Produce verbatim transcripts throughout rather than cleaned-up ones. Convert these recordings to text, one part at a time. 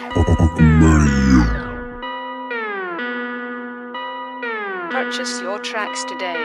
Purchase your tracks today.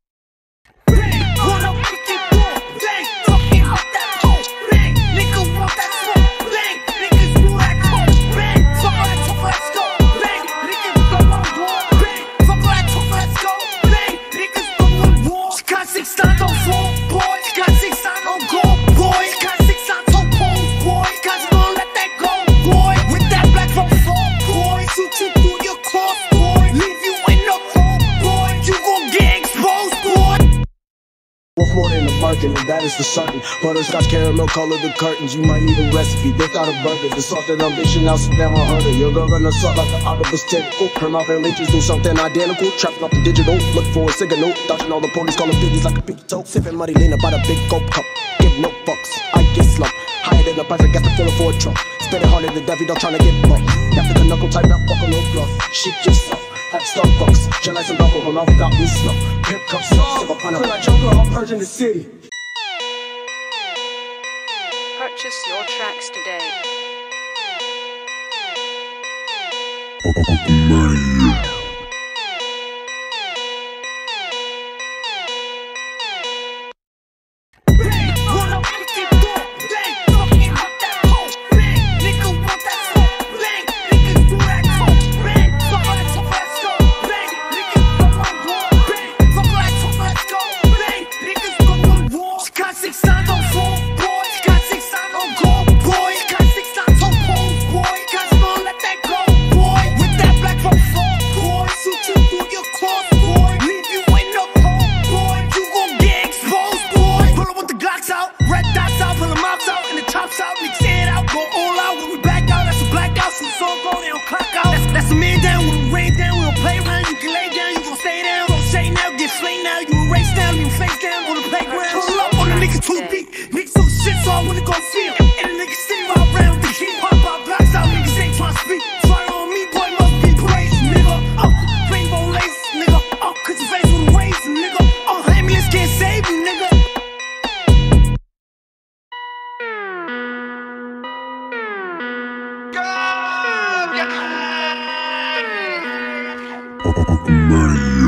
Worth more than a bargain, and that is for certain. Butterscotch caramel color the curtains. You might need a recipe, they got a burger. The salt and ambition, now sit down on her. Your girl gonna suck like the octopus tentacle. Her mouth and leeches do something identical. Trapping off the digital, look for a signal. Dodging all the police, calling biggies like a pinky toe. Sipping muddy lean about a big gulp cup. Give no fucks, I get slumped. Higher than the price, I got the feeling for a trunk. Spinning harder than Debbie, don't tryna get bumped. After the knuckle type, not buckle no bluff. Shit yourself. At Starbucks, chill like some alcohol, off without me smoke. Pimp cups, sip up on a like Joker, I'm purging the city. Purchase your tracks today. That's a man down, we don't rain down, we don't play around. You can lay down, you gon' stay down. Don't say now, get slain now. You erase down, you face down on the playground. Pull up on the niggas too deep, niggas so shit, so I wanna go feel. And the niggas stay right around, the heat pop out, blocks out, niggas ain't tryna speak. Try on me, boy, must be praised, nigga. Oh, rainbow laces, nigga. Oh, cause your face with a razor, nigga. Oh, ambulance can't save you, nigga. Murray.